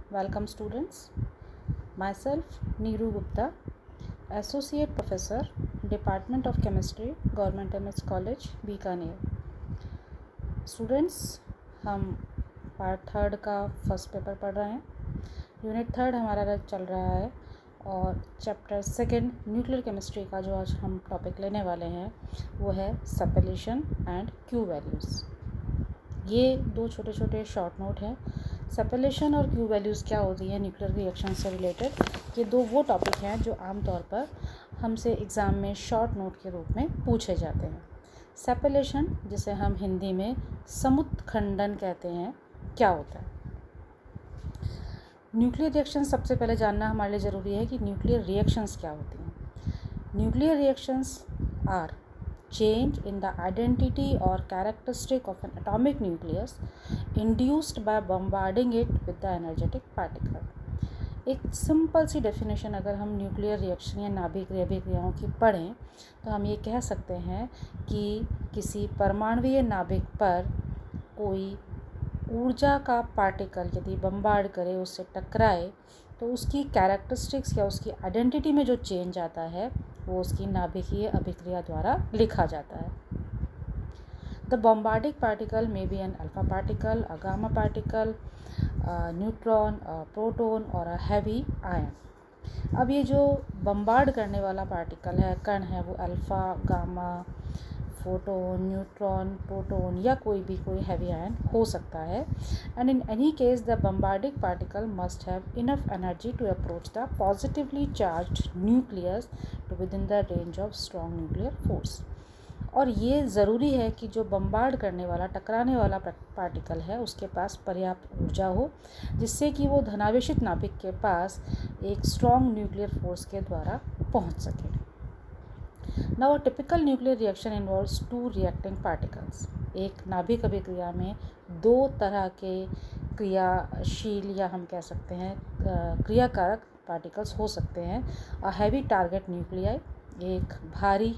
Welcome students. Myself Neeru Gupta, Associate Professor, Department of Chemistry, Government MS College, Bikaner. Students, हम part third का first paper पढ़ रहे हैं. Unit third हमारा चल रहा है और चैप्टर सेकंड न्यूक्लियर केमिस्ट्री का जो आज हम टॉपिक लेने वाले हैं वो है सेपरेशन एंड क्यू वैल्यूज़. ये दो छोटे छोटे शॉर्ट नोट हैं. सेपरेशन और क्यू वैल्यूज़ क्या होती है न्यूक्लियर रिएक्शन से रिलेटेड, ये दो वो टॉपिक हैं जो आमतौर पर हमसे एग्ज़ाम में शॉर्ट नोट के रूप में पूछे जाते हैं. सेपरेशन, जिसे हम हिंदी में समुत्खंडन कहते हैं, क्या होता है? न्यूक्लियर रिएक्शन सबसे पहले जानना हमारे लिए ज़रूरी है कि न्यूक्लियर रिएक्शंस क्या होती हैं. Nuclear reactions are change in the identity or characteristic of an atomic nucleus induced by bombarding it with the energetic particle. एक सिंपल सी डेफिनेशन अगर हम न्यूक्लियर रिएक्शन या नाभिक अभिक्रियाओं की पढ़ें तो हम ये कह सकते हैं कि किसी परमाणुीय नाभिक पर कोई ऊर्जा का पार्टिकल यदि बम्बार्ड करे, उससे टकराए, तो उसकी कैरेक्टरिस्टिक्स या उसकी आइडेंटिटी में जो चेंज आता है वो उसकी नाभिकीय अभिक्रिया द्वारा लिखा जाता है. The bombarding particle may be an alpha particle, a gamma particle, neutron, proton और अ हैवी आयन. अब ये जो बम्बार्ड करने वाला पार्टिकल है, कण है, वो alpha, gamma, photon, neutron, proton या कोई हैवी आयन हो सकता है. And in any case the bombarding particle must have enough energy to approach the positively charged nucleus to within the range of strong nuclear force. और ये ज़रूरी है कि जो बम्बार्ड करने वाला, टकराने वाला पार्टिकल है उसके पास पर्याप्त ऊर्जा हो जिससे कि वो धनावेशित नाभिक के पास एक स्ट्रॉन्ग न्यूक्लियर फोर्स के द्वारा पहुंच सके. Now a typical nuclear reaction involves two reacting particles. एक नाभिक अभिक्रिया में दो तरह के क्रियाशील या हम कह सकते हैं क्रियाकारक पार्टिकल्स हो सकते हैं. अ हैवी टारगेट न्यूक्लियाई, एक भारी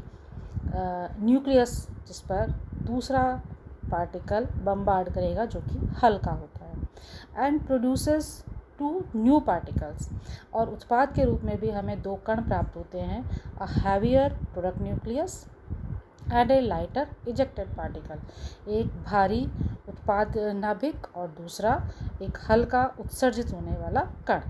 न्यूक्लियस जिस पर दूसरा पार्टिकल बम्बार्ड करेगा जो कि हल्का होता है. And produces two new particles, और उत्पाद के रूप में भी हमें दो कण प्राप्त होते हैं. A heavier product nucleus and a lighter ejected particle, एक भारी उत्पाद नाभिक और दूसरा एक हल्का उत्सर्जित होने वाला कण.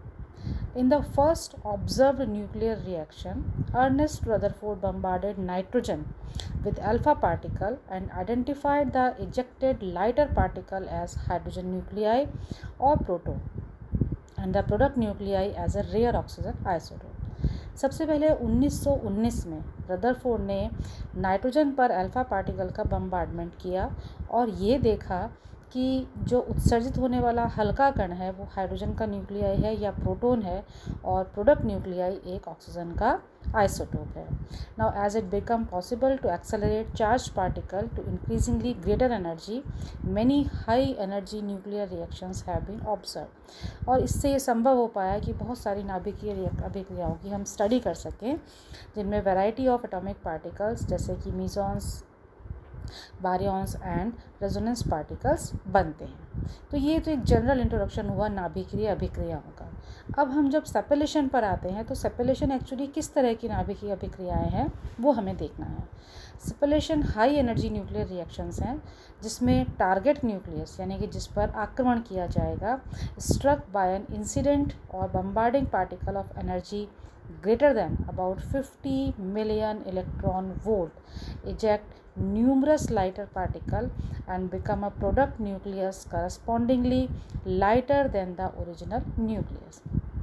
In the first observed nuclear reaction, Ernest Rutherford bombarded nitrogen with alpha particle and identified the ejected lighter particle as hydrogen nuclei or proton and the product nuclei as a rare oxygen isotope. सबसे पहले 1919 में Rutherford ने nitrogen पर alpha particle का bombardment किया और ये देखा कि जो उत्सर्जित होने वाला हल्का कण है वो हाइड्रोजन का न्यूक्लियाई है या प्रोटॉन है और प्रोडक्ट न्यूक्लियाई एक ऑक्सीजन का आइसोटोप है. Now as it become possible to accelerate charge particle to increasingly greater energy, many high energy nuclear reactions have been observe. और इससे ये संभव हो पाया कि बहुत सारी नाभिकीय अभिक्रियाओं की हम स्टडी कर सकें जिनमें वैरायटी ऑफ एटॉमिक पार्टिकल्स जैसे कि mesons, baryons and resonance particles बनते हैं. तो ये तो एक जनरल इंट्रोडक्शन हुआ नाभिकीय अभिक्रियाओं का. अब हम जब सेपरेशन पर आते हैं तो सेपरेशन एक्चुअली किस तरह की नाभिकीय अभिक्रियाएं हैं वो हमें देखना है. Separation high energy nuclear reactions हैं जिसमें टारगेट न्यूक्लियस यानी कि जिस पर आक्रमण किया जाएगा स्ट्रक बाय एन इंसिडेंट और bombarding particle of energy greater than about 50 million electron volt eject numerous lighter particle and become a product nucleus correspondingly lighter than the original nucleus.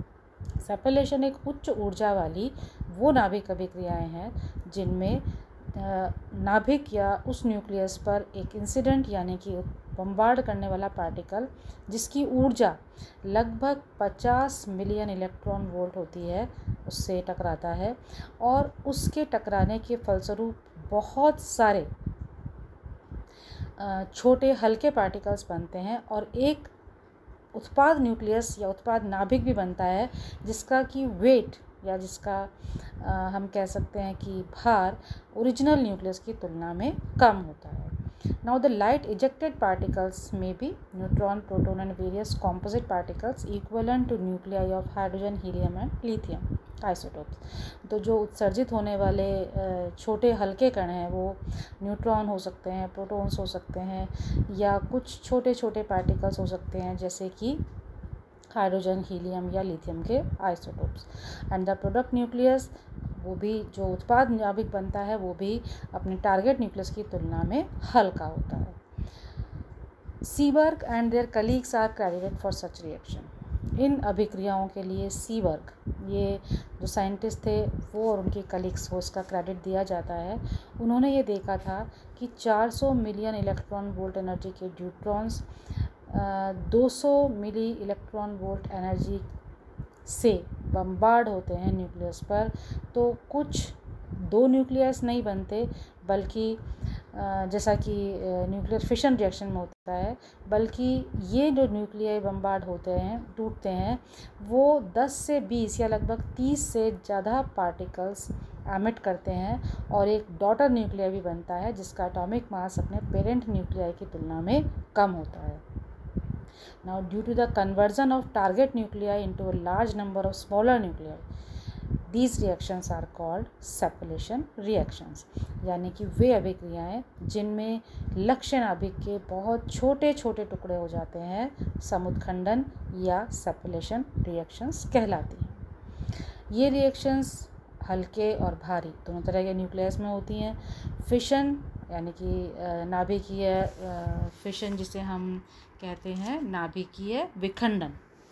Separation एक उच्च ऊर्जा वाली वो नाभिक अभिक्रियाएं हैं जिनमें नाभिक या उस न्यूक्लियस पर एक इंसिडेंट यानी कि बम्बार्ड करने वाला पार्टिकल जिसकी ऊर्जा लगभग 50 मिलियन इलेक्ट्रॉन वोल्ट होती है उससे टकराता है और उसके टकराने के फलस्वरूप बहुत सारे छोटे हल्के पार्टिकल्स बनते हैं और एक उत्पाद न्यूक्लियस या उत्पाद नाभिक भी बनता है जिसका कि वेट या जिसका हम कह सकते हैं कि भार ओरिजिनल न्यूक्लियस की तुलना में कम होता है. Now the light ejected particles may be neutron, proton and various composite particles equivalent to nuclei of hydrogen, helium and lithium isotopes. तो जो उत्सर्जित होने वाले छोटे हल्के कण हैं वो न्यूट्रॉन हो सकते हैं, प्रोटॉन्स हो सकते हैं, या कुछ छोटे छोटे पार्टिकल्स हो सकते हैं जैसे कि हाइड्रोजन, हीलियम या लिथियम के isotopes. And the product nucleus, वो भी जो उत्पाद नाभिक बनता है वो भी अपने टारगेट न्यूक्लियस की तुलना में हल्का होता है. Seaborg and their colleagues are credited for such reaction. इन अभिक्रियाओं के लिए सीबर्ग, ये जो साइंटिस्ट थे वो और उनके कलीग्स को इसका क्रेडिट दिया जाता है. उन्होंने ये देखा था कि 400 मिलियन इलेक्ट्रॉन वोल्ट एनर्जी के neutrons 200 milli electron volt energy से बम्बार्ड होते हैं न्यूक्लियस पर. तो कुछ दो न्यूक्लियस नहीं बनते, बल्कि जैसा कि न्यूक्लियर फिशन रिएक्शन में होता है, बल्कि ये जो न्यूक्लियाई बम्बार्ड होते हैं, टूटते हैं, वो 10 से 20 या लगभग 30 से ज़्यादा पार्टिकल्स एमिट करते हैं और एक डॉटर न्यूक्लिया भी बनता है जिसका एटॉमिक मास अपने पेरेंट न्यूक्लियाई की तुलना में कम होता है. Now, due to the conversion of target nuclei into a large number of smaller nuclei, these reactions are called sepallation reactions. यानी कि वे अभिक्रियाएं जिनमें लक्ष्य नाभिक के बहुत छोटे छोटे टुकड़े हो जाते हैं समुत्खंडन या सेपरेशन रिएक्शंस कहलाती हैं. ये रिएक्शंस हल्के और भारी दोनों तरह के न्यूक्लियस में होती हैं. फिशन यानी कि नाभिकीय फिशन जिसे हम कहते हैं नाभिकीय विखंडन,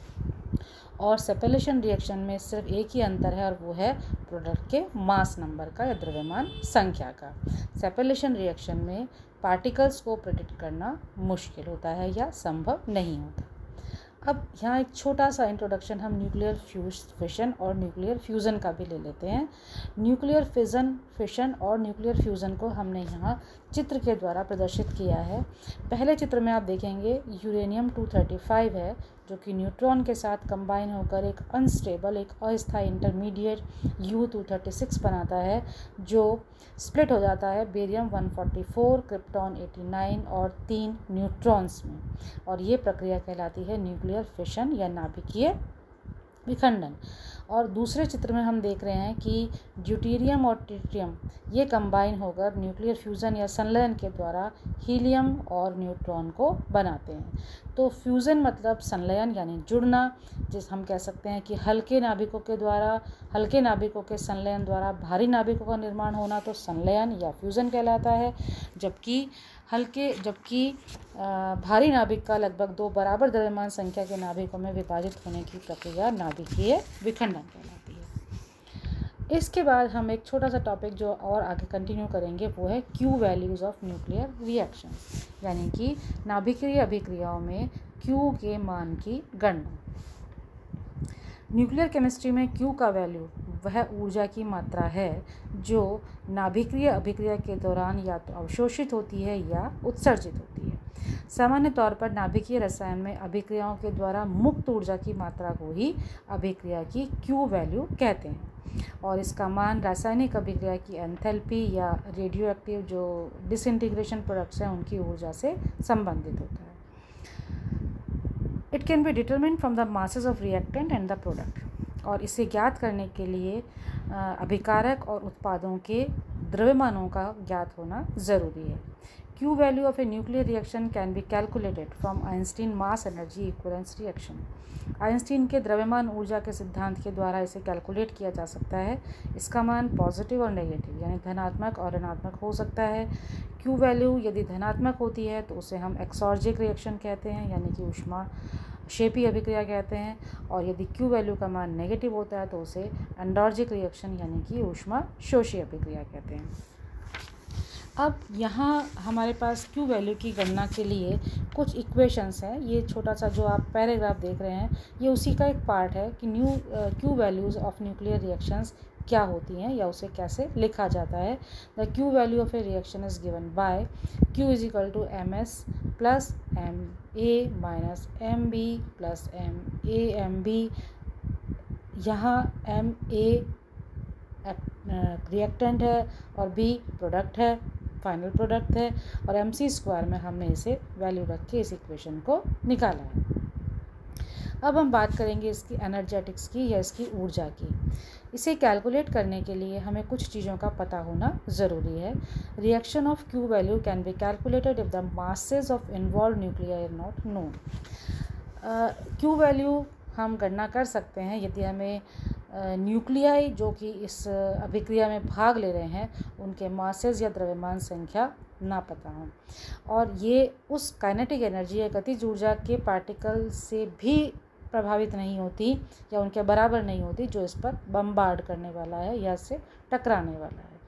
और सेपरेशन रिएक्शन में सिर्फ एक ही अंतर है और वो है प्रोडक्ट के मास नंबर का या द्रव्यमान संख्या का. सेपरेशन रिएक्शन में पार्टिकल्स को प्रेडिक्ट करना मुश्किल होता है या संभव नहीं होता. अब यहाँ एक छोटा सा इंट्रोडक्शन हम न्यूक्लियर फिशन और न्यूक्लियर फ्यूज़न का भी ले लेते हैं. न्यूक्लियर फिशन और न्यूक्लियर फ्यूज़न को हमने यहाँ चित्र के द्वारा प्रदर्शित किया है. पहले चित्र में आप देखेंगे यूरेनियम 235 है जो कि न्यूट्रॉन के साथ कंबाइन होकर एक अनस्टेबल, एक अस्थायी इंटरमीडिएट U236 बनाता है जो स्प्लिट हो जाता है बेरियम 144, क्रिप्टॉन 89 और 3 न्यूट्रॉन्स में, और ये प्रक्रिया कहलाती है न्यूक्लियर फिशन या नाभिकीय विखंडन. और दूसरे चित्र में हम देख रहे हैं कि ड्यूटेरियम और ट्रिटियम ये कंबाइन होकर न्यूक्लियर फ्यूज़न या संलयन के द्वारा हीलियम और न्यूट्रॉन को बनाते हैं. तो फ्यूज़न मतलब संलयन यानी जुड़ना, जिस हम कह सकते हैं कि हल्के नाभिकों के संलयन द्वारा भारी नाभिकों का निर्माण होना तो संलयन या फ्यूज़न कहलाता है, जबकि भारी नाभिक का लगभग 2 बराबर द्रव्यमान संख्या के नाभिकों में विभाजित होने की प्रक्रिया नाभिकीय विखंडन कहलाती है. इसके बाद हम एक छोटा सा टॉपिक जो और आगे कंटिन्यू करेंगे वो है Q values of nuclear reaction, यानी कि नाभिकीय अभिक्रियाओं में Q के मान की गणना. न्यूक्लियर केमिस्ट्री में Q का वैल्यू वह ऊर्जा की मात्रा है जो नाभिकीय अभिक्रिया के दौरान या तो अवशोषित होती है या उत्सर्जित होती है. सामान्य तौर पर नाभिकीय रसायन में अभिक्रियाओं के द्वारा मुक्त ऊर्जा की मात्रा को ही अभिक्रिया की Q वैल्यू कहते हैं, और इसका मान रासायनिक अभिक्रिया की एंथैल्पी या रेडियोएक्टिव जो डिसइंटीग्रेशन प्रोडक्ट्स हैं उनकी ऊर्जा से संबंधित होता है. It can be determined from the masses of reactant and the product, और इसे ज्ञात करने के लिए अभिकारक और उत्पादों के द्रव्यमानों का ज्ञात होना ज़रूरी है. Q value of a nuclear reaction can be calculated from Einstein mass energy equivalence reaction. Einstein के द्रव्यमान ऊर्जा के सिद्धांत के द्वारा इसे कैलकुलेट किया जा सकता है. इसका मान पॉजिटिव और नेगेटिव यानी धनात्मक और ऋणात्मक हो सकता है. Q वैल्यू यदि धनात्मक होती है तो उसे हम एक्सॉर्जिक रिएक्शन कहते हैं, यानी कि ऊष्मा क्षेपी अभिक्रिया कहते हैं, और यदि Q वैल्यू का मान नेगेटिव होता है तो उसे एंडोर्जिक रिएक्शन यानी कि ऊष्मा शोषी अभिक्रिया कहते हैं. अब यहाँ हमारे पास Q वैल्यू की गणना के लिए कुछ इक्वेशंस हैं. ये छोटा सा जो आप पैराग्राफ देख रहे हैं ये उसी का एक पार्ट है कि Q values of nuclear reactions क्या होती हैं या उसे कैसे लिखा जाता है. The Q value of a reaction is given by Q is equal to MS plus MA minus MB plus MAMB. यहाँ MA रिएक्टेंट है और B प्रोडक्ट है. फाइनल प्रोडक्ट है, और mc² में हमने इसे वैल्यू रख के इस इक्वेशन को निकाला है। अब हम बात करेंगे इसकी एनर्जेटिक्स की या इसकी ऊर्जा की। इसे कैलकुलेट करने के लिए हमें कुछ चीज़ों का पता होना ज़रूरी है। Reaction of Q value can be calculated if the masses of involve nuclei are not known. Q value हम गणना कर सकते हैं यदि हमें न्यूक्लियाई जो कि इस अभिक्रिया में भाग ले रहे हैं उनके मासेस या द्रव्यमान संख्या ना पता हो, और ये उस काइनेटिक एनर्जी या गतिज ऊर्जा के पार्टिकल से भी प्रभावित नहीं होती या उनके बराबर नहीं होती जो इस पर बम्बार्ड करने वाला है या इससे टकराने वाला है।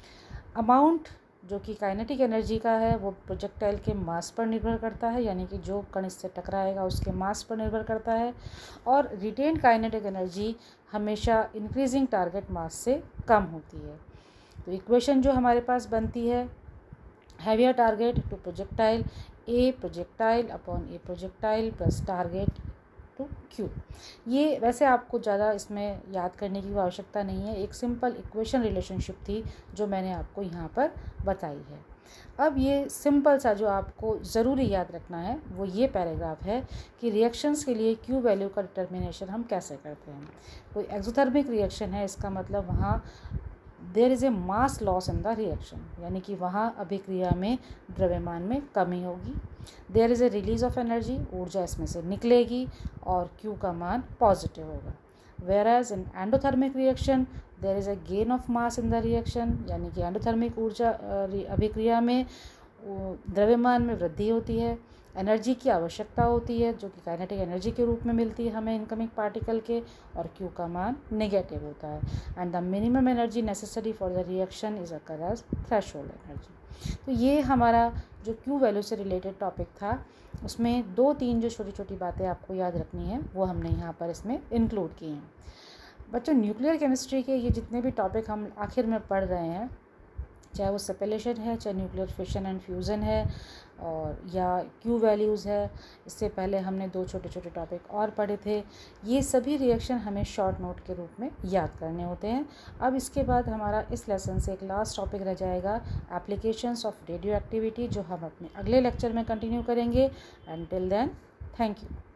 अमाउंट जो कि काइनेटिक एनर्जी का है वो प्रोजेक्टाइल के मास पर निर्भर करता है, यानी कि जो कण इससे टकराएगा उसके मास पर निर्भर करता है, और रिटेन्ड काइनेटिक एनर्जी हमेशा इंक्रीजिंग टारगेट मास से कम होती है। तो इक्वेशन जो हमारे पास बनती है, heavier target to projectile, a projectile upon a projectile plus target to Q। ये वैसे आपको ज़्यादा इसमें याद करने की आवश्यकता नहीं है, एक सिंपल इक्वेशन रिलेशनशिप थी जो मैंने आपको यहाँ पर बताई है। अब ये सिंपल सा जो आपको ज़रूरी याद रखना है वो ये पैराग्राफ है कि रिएक्शंस के लिए Q वैल्यू का डिटर्मिनेशन हम कैसे करते हैं। कोई एक्सोथर्मिक रिएक्शन है, इसका मतलब वहाँ there is a mass loss in the reaction, यानी कि वहाँ अभिक्रिया में द्रव्यमान में कमी होगी। There is a release of energy, ऊर्जा इसमें से निकलेगी और Q का मान पॉजिटिव होगा। Whereas in endothermic reaction there is a gain of mass in the reaction, यानी कि एंडोथर्मिक ऊर्जा अभिक्रिया में द्रव्यमान में वृद्धि होती है, एनर्जी की आवश्यकता होती है जो कि काइनेटिक एनर्जी के रूप में मिलती है हमें इनकमिंग पार्टिकल के, और Q का मान नेगेटिव होता है। And the minimum energy necessary for the reaction is occur as threshold energy. तो ये हमारा जो Q वैल्यू से रिलेटेड टॉपिक था, उसमें 2-3 जो छोटी छोटी बातें आपको याद रखनी है वो हमने यहाँ पर इसमें इंक्लूड की हैं। बच्चों, न्यूक्लियर केमिस्ट्री के ये जितने भी टॉपिक हम आखिर में पढ़ रहे हैं, चाहे वो सेपरेशन है, चाहे न्यूक्लियर फिशन एंड फ्यूज़न है, और या Q वैल्यूज़ है, इससे पहले हमने 2 छोटे छोटे टॉपिक और पढ़े थे। ये सभी रिएक्शन हमें शॉर्ट नोट के रूप में याद करने होते हैं। अब इसके बाद हमारा इस लेसन से एक लास्ट टॉपिक रह जाएगा, एप्लीकेशंस ऑफ रेडियो एक्टिविटी, जो हम अपने अगले लेक्चर में कंटिन्यू करेंगे। And till then, thank you.